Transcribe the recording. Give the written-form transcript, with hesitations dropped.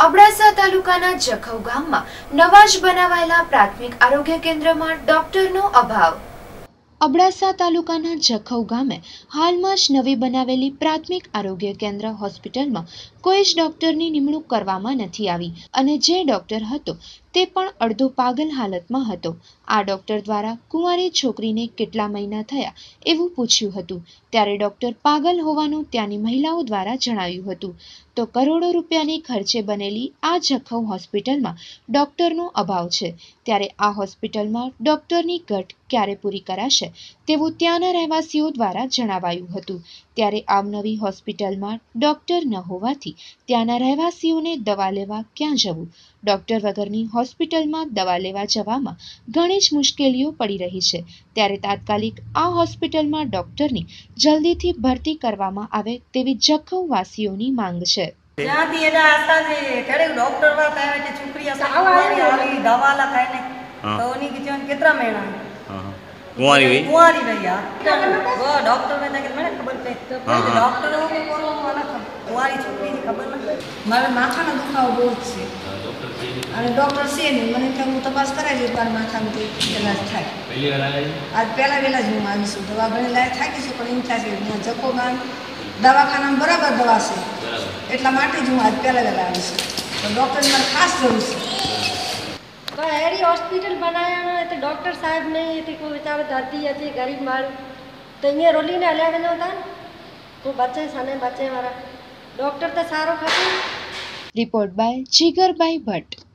અબડાસા તાલુકાના જખૌ ગામમાં નવા જ બનાવાયેલા પ્રાથમિક આરોગ્ય કેન્દ્રમાં ડોક્ટરનો અભાવ। અબડાસા તાલુકાના જખૌ ગામે હાલમાં જ નવી બનાવેલી પ્રાથમિક આરોગ્ય કેન્દ્ર હોસ્પિટલમાં કોઈ જ ડોક્ટરની નિમણૂક કરવામાં નથી આવી અને જે ડોક્ટર હતો તે પણ અડધો પાગલ હાલતમાં હતો। આ ડોક્ટર દ્વારા કુંવારી છોકરીને કેટલા મહિના થયા એવું પૂછ્યું હતું ત્યારે ડોક્ટર પાગલ હોવાનું ત્યાંની મહિલાઓ દ્વારા જણાવ્યું હતું। તો કરોડો રૂપિયાની ખર્ચે બનેલી આ જખૌ હોસ્પિટલમાં ડોક્ટરનો અભાવ છે ત્યારે આ હોસ્પિટલમાં ડોક્ટરની ઘટ ક્યારે પૂરી કરાશે તેવું ત્યાંના રહેવાસીઓ દ્વારા જણાવાયું હતું। ત્યારે આ નવી હોસ્પિટલમાં ડોક્ટર ન હોવાથી ત્યાંના રહેવાસીઓને દવા લેવા ક્યાં જવું, ડોક્ટર વગરની હોસ્પિટલમાં દવા લેવા જવામાં ઘણી જ મુશ્કેલીઓ પડી રહી છે ત્યારે તાત્કાલિક આ હોસ્પિટલમાં ડોક્ટરની જલ્દીથી ભરતી કરવામાં આવે તેવી જખૌ વાસીઓની માંગ છે। ત્યાંથી એના આશા છે ત્યારે ડોક્ટર વાત આવે કે છોકરી આવી દવા લખાઈને તો ની કે કેટલા મહિના कुंवारी भैया वो डॉक्टर ने जाके मैंने खबर पे तो डॉक्टर को बोलो वाला कुंवारी छोकरी की खबर न मारे माथाનો દુખાવો બહુ છે અને ડોક્ટર છે ને મને કે હું તપાસ કરાવી દઉં પર માથામાં તે ઇલાજ થાય પહેલી વાર આવી આજ પહેલા વેલા જ હું આવી છું દવા ઘણી લાય થાકી છું પણ એમ થાય કે હું જકોમાં દવાખાનામાં બરાબર દવા છે એટલા માટે જ હું આજ પહેલા વેલા આવી છું તો ડોક્ટર મારે ખાસ જરૂર છે। एरी हॉस्पिटल बनाया ना तो डॉक्टर साहब नहीं थे कोई बेचारे दर्दी अच्छे गरीब मार तो ये रोली ने अलग न होता तो बच्चे सने बच्चे हमारा डॉक्टर तो सारो खाते। Report by Jigarbhai Bhatt.